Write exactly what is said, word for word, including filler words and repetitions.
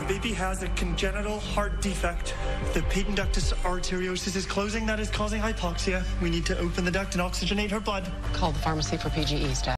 baby has a congenital heart defect. The patent ductus arteriosus is closing. That is causing hypoxia. We need to open the duct and oxygenate her blood. Call the pharmacy for P G E staff.